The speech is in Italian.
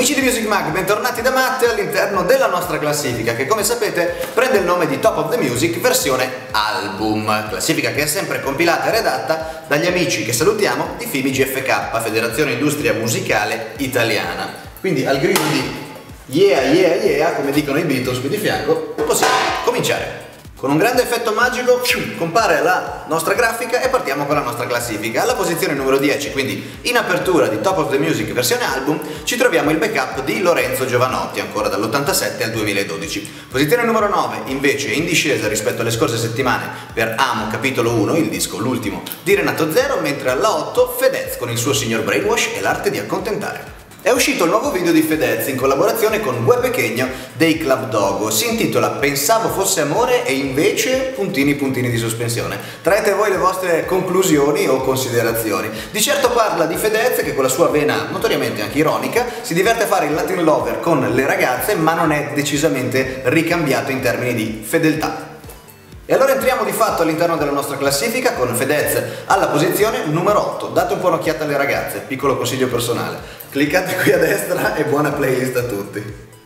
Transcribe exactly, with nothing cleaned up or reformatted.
Amici di Music Mag, bentornati da Matte all'interno della nostra classifica che, come sapete, prende il nome di Top of the Music versione album, classifica che è sempre compilata e redatta dagli amici che salutiamo di F I M I G F K, Federazione Industria Musicale Italiana. Quindi al grido di yeah yeah yeah, come dicono i Beatles qui di fianco, possiamo cominciare. Con un grande effetto magico compare la nostra grafica e partiamo con la nostra classifica. Alla posizione numero dieci, quindi in apertura di Top of the Music versione album, ci troviamo il backup di Lorenzo Giovanotti, ancora dall'ottantasette al duemiladodici. Posizione numero nove, invece in discesa rispetto alle scorse settimane per Amo capitolo uno, il disco l'ultimo di Renato Zero, mentre alla otto Fedez con il suo Signor Brainwash e l'arte di accontentare. È uscito il nuovo video di Fedez in collaborazione con Gue Pequeno dei Club Dogo. Si intitola Pensavo fosse amore e invece puntini puntini di sospensione. Traete voi le vostre conclusioni o considerazioni. Di certo parla di Fedez che con la sua vena notoriamente anche ironica si diverte a fare il Latin lover con le ragazze, ma non è decisamente ricambiato in termini di fedeltà. E allora entriamo di fatto all'interno della nostra classifica con Fedez alla posizione numero otto. Date un po' un'occhiata alle ragazze, piccolo consiglio personale. Cliccate qui a destra e buona playlist a tutti.